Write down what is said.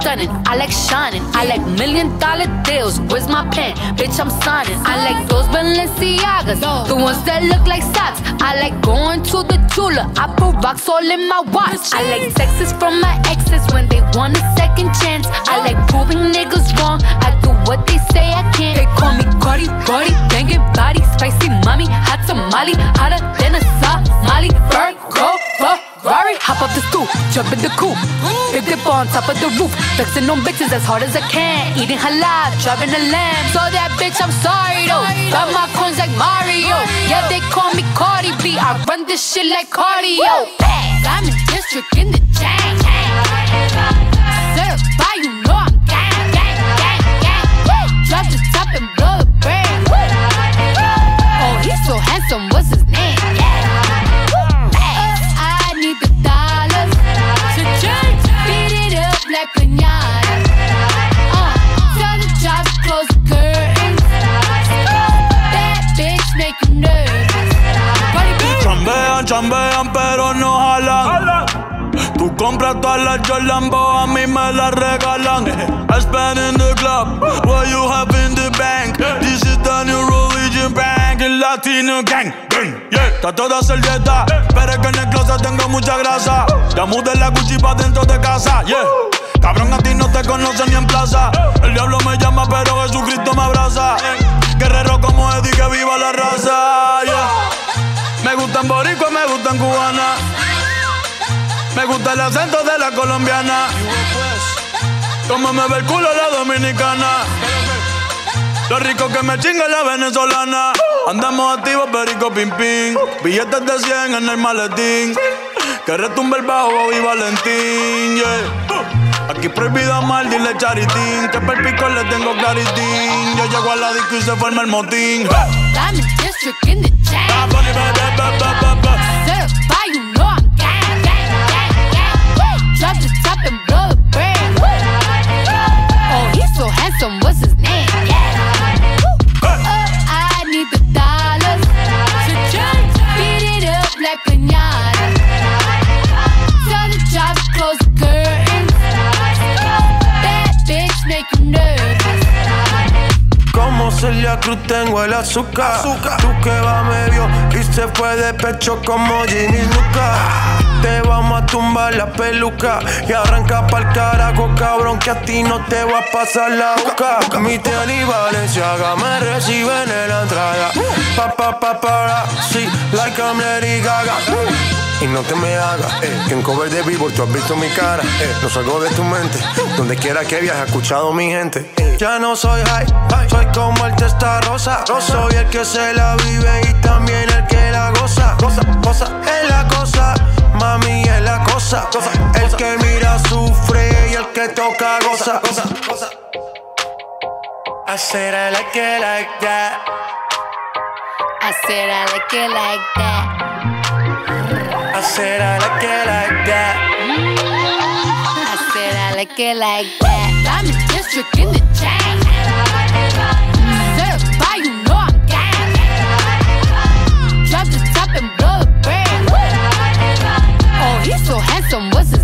stunning, I like shining, I like $1,000,000 deals. Where's my pen? Bitch, I'm signing. I like those Balenciagas, the ones that look like socks. I like going to the Tula. I put rocks all in my watch. I like texts from my exes when they want a second chance. I like proving niggas wrong. I do what they say I can't. They call me Cardi, Cardi, banging body, spicy mommy, hot tamale, hotter than a Somali. Virgo, Ferrari, hop up the stoop, jump in the coupe, big dip on top of the roof, flexing on bitches as hard as I can, eating halal, driving a lamb. So that bitch, I'm sorry though. Got my coins like Mario. Yeah, they call me Cardi B. I run this shit like cardio. I'm in district in the chain. Certified, you know I'm gang, gang, gang, gang. Drop the top and blow the brand. Oh, he's so handsome, what's his name? I need the dollars to change. Beat it up like piñata. Tell the job to close the curtains. That bitch make you nervous. Chambean, chambean, pero no jalan. Tú compras todas las Jolambo, a mí me las regalan. I spend in the club, what you have in the bank. This is the new religion bank, el Latino gang. Yeah, está toda servieta, pero es que en el closet tengo mucha grasa. Ya mudé la Gucci pa' dentro de casa, yeah. Cabrón, a ti no te conocen ni en plaza. El diablo me llama, pero Jesucristo me abraza. Guerrero como Eddie, que viva la raza, yeah. Me gustan boricua, me gustan cubana. Me gusta el acento de la colombiana. Como me ve el culo la dominicana. Lo rico que me chinga la venezolana. Andamos activos, perico, pim, pim. Billetes de 100 en el maletín. Que retumbe el bajo y Valentín, yeah. Aquí prohibido amar, dile charitín. Que per pico le tengo claritín. Yo llego a la disco y se forma el motín. I'm in district in the chain. Certified, you know I'm gang, gang, gang, gang. Drop the top and blow the brand. Oh, he's so handsome, what's his name? I need the dollars to change. Beat it up like piñata. Tell the job to close the curtains. That bitch make you nervous. Como Celia Cruz tengo el azúcar. Tú que va medio y se fue de pecho como Ginny Luca. Te vamos a tumbar la peluca y arranca pa'l carajo, cabrón, que a ti no te va a pasar la boca. Mi tele y Valenciaga me reciben en la entrada. Para, sí, like I'm Lady Gaga. Y no te me hagas, que en cover de Billboard tú has visto mi cara. No salgo de tu mente, donde quiera que viajes, he escuchado mi gente. Ya no soy high, soy como el testa rosa. Soy el que se la vive y también el que la goza. Cosa, es la cosa, mami es la cosa. El que mira sufre y el que toca goza. I said I like it like that. I said I like it like that. I said I like it like that. I said I like it like that. I'm in district in the chain. Certified, you know I'm gang. Drop the top and blow the brand. Oh, he's so handsome, what's his